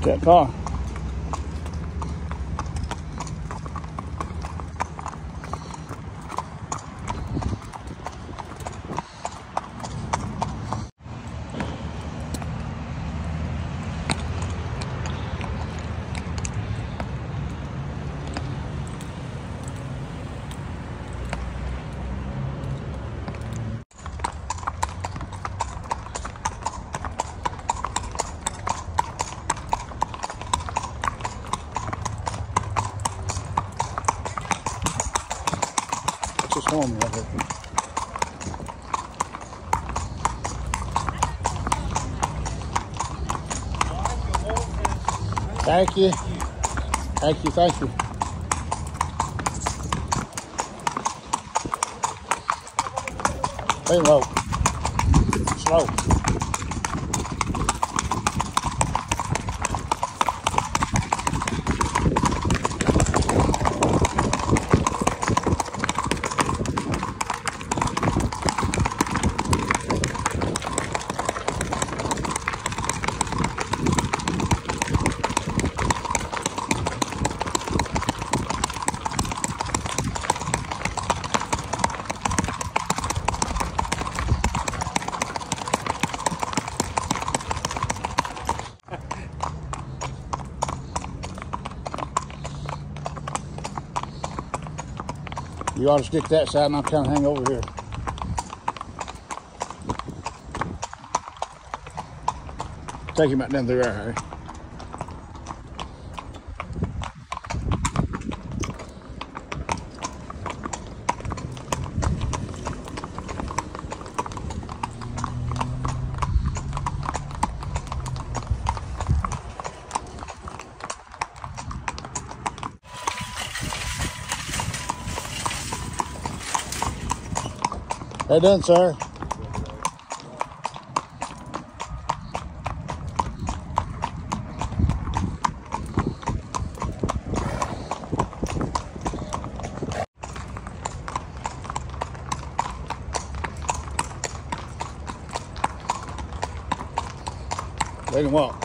that car. Just home right here. Thank you. Thank you, thank you. Stay low. Slow. You ought to stick that side and I'll kind of hang over here. Take him out down through there, Harry. Well done, sir. Let him walk.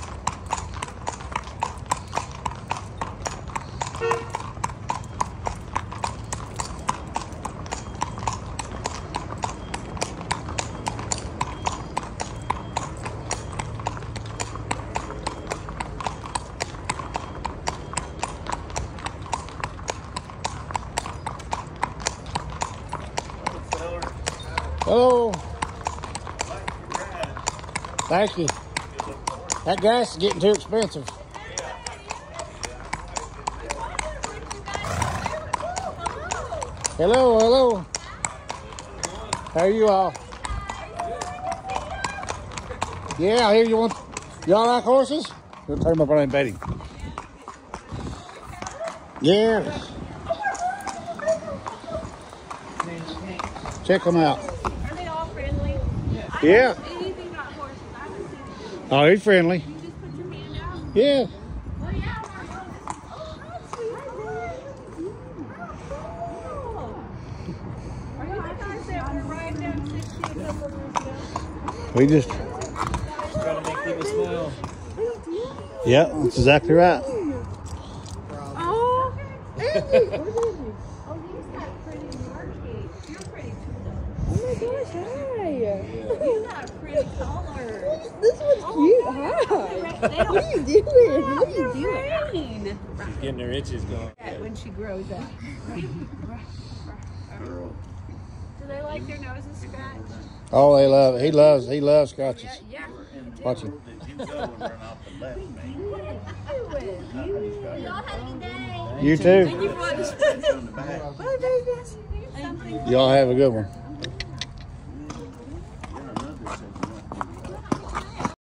Hello. Thank you. That gas is getting too expensive. Hello, hello. How are you all? Yeah, I hear you want. Y'all like horses? We'll turn them up around Betty. Yeah. Check them out. Are they all friendly? Yeah. Anything about horses? I haven't seen it. Oh, he's friendly. You just put your hand out? Yeah. Oh, yeah. Oh, hi, sweetheart. Are you the guys that arrived down 60 a couple of years ago? We just. Trying to make people smile. Yeah, that's exactly right. Oh, Andy. Oh, he's got pretty markings. You're pretty too, though. Oh my gosh, hi. You got pretty colors. This one's cute. Hi. What are you doing? What are you doing? She's getting her itches going. When she grows up. Do they like their noses scratched? Oh, they love it. He loves scratches. Yeah. Watch him. Y'all have a good day. You too. Thank you for watching. Bye, babies. Y'all have a good one.